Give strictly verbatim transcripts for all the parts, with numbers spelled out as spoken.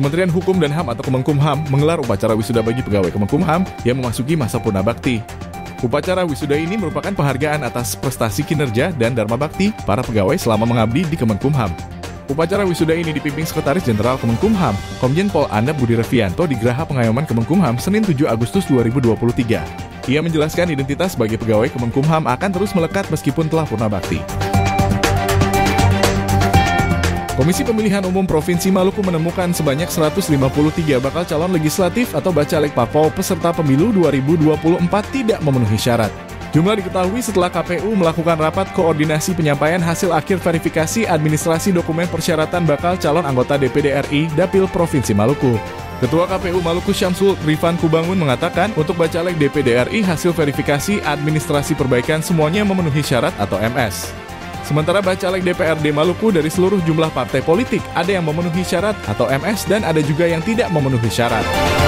Kementerian Hukum dan H A M atau Kemenkumham menggelar upacara wisuda bagi pegawai Kemenkumham yang memasuki masa purna bakti. Upacara wisuda ini merupakan penghargaan atas prestasi kinerja dan dharma bakti para pegawai selama mengabdi di Kemenkumham. Upacara wisuda ini dipimpin Sekretaris Jenderal Kemenkumham, Komjen Pol Andap Budi Revianto di Geraha Pengayoman Kemenkumham Senin tujuh Agustus dua ribu dua puluh tiga. Ia menjelaskan identitas sebagai pegawai Kemenkumham akan terus melekat meskipun telah purna bakti. Komisi Pemilihan Umum Provinsi Maluku menemukan sebanyak seratus lima puluh tiga bakal calon legislatif atau Bacalek Parpol peserta pemilu dua ribu dua puluh empat tidak memenuhi syarat. Jumlah diketahui setelah K P U melakukan rapat koordinasi penyampaian hasil akhir verifikasi administrasi dokumen persyaratan bakal calon anggota D P D R I Dapil Provinsi Maluku. Ketua K P U Maluku Syamsul Rifan Kubangun mengatakan untuk Bacalek D P D R I hasil verifikasi administrasi perbaikan semuanya memenuhi syarat atau M S. Sementara Bacalek D P R D Maluku dari seluruh jumlah partai politik ada yang memenuhi syarat atau M S dan ada juga yang tidak memenuhi syarat.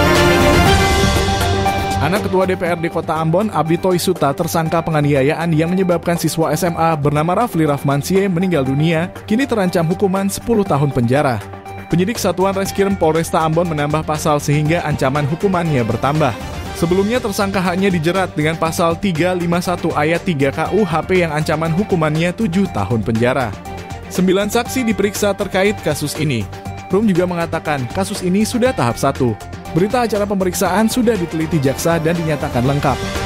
Anak Ketua D P R D Kota Ambon, Abdi Toisuta, tersangka penganiayaan yang menyebabkan siswa S M A bernama Rafli Rahmansie meninggal dunia, kini terancam hukuman sepuluh tahun penjara. Penyidik Satuan Reskrim Polresta Ambon menambah pasal sehingga ancaman hukumannya bertambah. Sebelumnya tersangka hanya dijerat dengan pasal tiga lima satu ayat tiga K U H P yang ancaman hukumannya tujuh tahun penjara. Sembilan saksi diperiksa terkait kasus ini. Rum juga mengatakan kasus ini sudah tahap satu. Berita acara pemeriksaan sudah diteliti jaksa dan dinyatakan lengkap.